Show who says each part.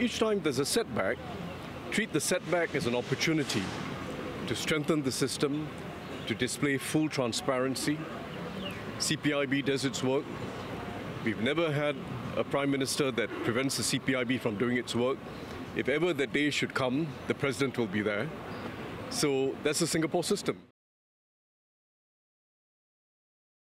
Speaker 1: each time there's a setback, treat the setback as an opportunity to strengthen the system, to display full transparency. CPIB does its work. We've never had a Prime Minister that prevents the CPIB from doing its work. If ever that day should come, the President will be there. So that's the Singapore system.